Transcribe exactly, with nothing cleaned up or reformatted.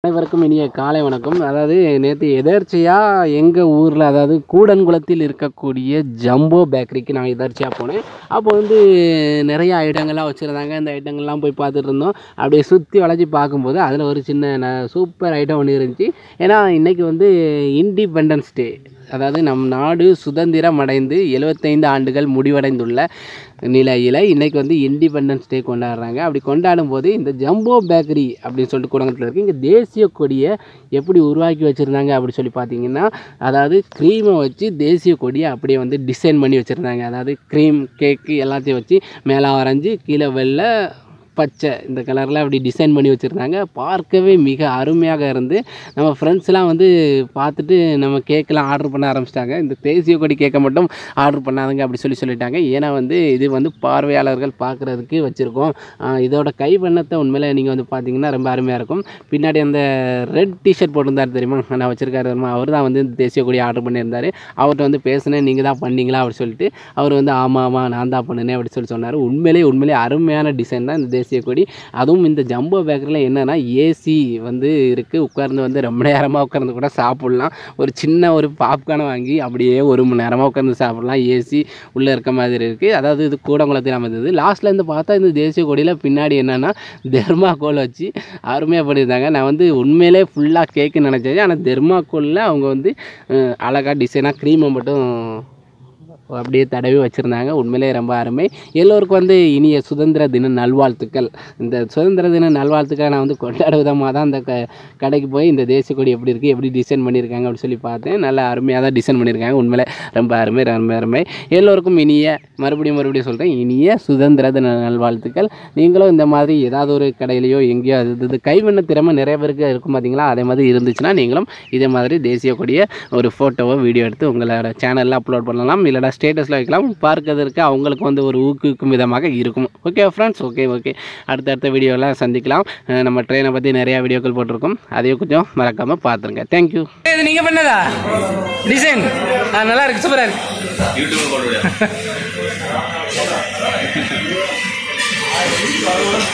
அனைவருக்கும் இனிய காலை வணக்கம். அதாவது நேற்று எதர்ச்சியாக எங்கள் ஊரில் அதாவது கூடன்குளத்தில் இருக்கக்கூடிய ஜம்போ பேக்கரிக்கு நான் எதர்ச்சியாக போனேன். அப்போ வந்து நிறைய ஐட்டங்கள்லாம் வச்சுருந்தாங்க. அந்த ஐட்டங்கள்லாம் போய் பார்த்துட்டு இருந்தோம். அப்படியே சுற்றி வளைச்சி பார்க்கும்போது அதில் ஒரு சின்ன சூப்பர் ஐட்டம் ஒன்று இருந்துச்சு. ஏன்னா இன்றைக்கி வந்து இண்டிபெண்டன்ஸ் டே, அதாவது நம் நாடு சுதந்திரம் அடைந்து எழுபத்தைந்து ஆண்டுகள் முடிவடைந்துள்ள நிலையில் இன்றைக்கி வந்து இண்டிபெண்டன்ஸ் டே கொண்டாடுறாங்க. அப்படி கொண்டாடும் போது இந்த ஜம்போ பேக்கரி அப்படின்னு சொல்லிட்டு கூடங்கத்தில் இருக்குது. இங்கே தேசிய கொடியை எப்படி உருவாக்கி வச்சுருந்தாங்க அப்படி சொல்லி பார்த்தீங்கன்னா, அதாவது க்ரீமை வச்சு தேசிய கொடியை அப்படியே வந்து டிசைன் பண்ணி வச்சுருந்தாங்க. அதாவது க்ரீம் கேக்கு எல்லாத்தையும் வச்சு மேலே வரைஞ்சி கீழே வெள்ளை பச்சை இந்த கலரில் அப்படி டிசைன் பண்ணி வச்சுருந்தாங்க. பார்க்கவே மிக அருமையாக இருந்து நம்ம ஃப்ரெண்ட்ஸ்லாம் வந்து பார்த்துட்டு நம்ம கேக்கெலாம் ஆர்டர் பண்ண ஆரம்பிச்சிட்டாங்க. இந்த தேசிய கொடி கேக்கை மட்டும் ஆர்டர் பண்ணாதுங்க அப்படி சொல்லி சொல்லிட்டாங்க. ஏன்னா வந்து இது வந்து பார்வையாளர்கள் பார்க்குறதுக்கு வச்சுருக்கோம். இதோட கை வண்ணத்தை உண்மையிலே நீங்கள் வந்து பார்த்தீங்கன்னா ரொம்ப அருமையாக இருக்கும். பின்னாடி அந்த ரெட் டிஷர்ட் போட்டிருந்தார் தெரியுமா, நான் வச்சுருக்காரு தெரியுமா, அவர் தான் வந்து இந்த தேசிய கொடி ஆர்டர் பண்ணியிருந்தார். அவர்கிட்ட வந்து பேசினேன், நீங்கள் தான் பண்ணீங்களா அப்படி சொல்லிட்டு. அவர் வந்து ஆமாம் ஆமாம் நான் தான் பண்ணினேன் அப்படி சொல்லி சொன்னார். உண்மையிலே உண்மையிலே அருமையான டிசைன் தான் இந்த தேசிய கொடி. அதுவும் இந்த ஜம்போ பேக்கரியில் என்னென்னா ஏசி வந்து இருக்குது. உட்கார்ந்து வந்து ரொம்ப நேரமாக உட்கார்ந்து கூட சாப்பிட்லாம். ஒரு சின்ன ஒரு பாப்கார்னை வாங்கி அப்படியே ஒரு மணி நேரமாக உட்காந்து சாப்பிட்லாம். ஏசி உள்ளே இருக்க மாதிரி இருக்குது. அதாவது இது கூடங்குளத்தில் அமைந்தது. லாஸ்ட்டில் இருந்து பார்த்தா இந்த தேசிய கொடியில் பின்னாடி என்னென்னா தெர்மாக்கோல் வச்சு அருமையாக பண்ணியிருந்தாங்க. நான் வந்து உண்மையிலே ஃபுல்லாக கேக்குன்னு நினச்சேன். ஆனால் தெர்மாக்கோலில் அவங்க வந்து அழகாக டிசைனாக க்ரீமை மட்டும் அப்படியே தடவி வச்சுருந்தாங்க. உண்மையிலே ரொம்ப அருமை. எல்லோருக்கும் வந்து இனிய சுதந்திர தின நல்வாழ்த்துக்கள். இந்த சுதந்திர தின நல்வாழ்த்துக்களை நான் வந்து கொண்டாட விதமாக தான் அந்த க கடைக்கு போய் இந்த தேசிய கொடி எப்படி இருக்குது, எப்படி டிசைன் பண்ணியிருக்காங்க அப்படின்னு சொல்லி பார்த்தேன். நல்லா அருமையாக தான் டிசைன் பண்ணியிருக்காங்க. உண்மையிலே ரொம்ப அருமை ரொம்ப அருமை. எல்லோருக்கும் இனிய மறுபடியும் மறுபடியும் சொல்கிறேன் இனிய சுதந்திர தின நல்வாழ்த்துக்கள். நீங்களும் இந்த மாதிரி ஏதாவது ஒரு கடையிலையோ எங்கேயோ அது இது கைவண்ண திறமை நிறைய பேருக்கு இருக்கும் பார்த்தீங்களா, அதே மாதிரி இருந்துச்சுன்னா நீங்களும் இதே மாதிரி தேசிய கொடியை ஒரு ஃபோட்டோவோ வீடியோ எடுத்து உங்களோட சேனலில் அப்லோட் பண்ணலாம். இல்லைனா ஸ்டேட்டஸில் வைக்கலாம். பார்க்கறதுக்கு அவங்களுக்கு வந்து ஒரு ஊக்குவிக்கும் விதமாக இருக்கும். ஓகே ஃப்ரெண்ட்ஸ், ஓகே ஓகே அடுத்தடுத்த வீடியோலாம் சந்திக்கலாம். நம்ம ட்ரெயினை பற்றி நிறையா வீடியோக்கள் போட்டிருக்கோம். அதையும் கொஞ்சம் மறக்காமல் பார்த்துருங்க. தேங்க்யூ. இது நீங்கள் பண்ணதா டிசைன்? நல்லா இருக்கு, சூப்பராக இருக்கு.